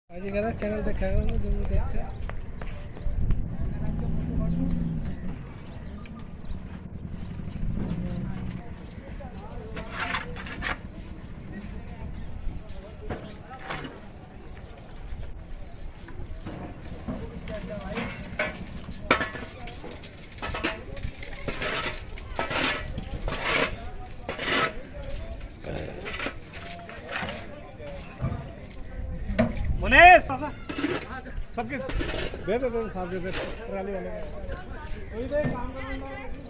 आजकल चैनल देखा जो देखते मुनेश सबके दे दे साथ दे ट्राली वाले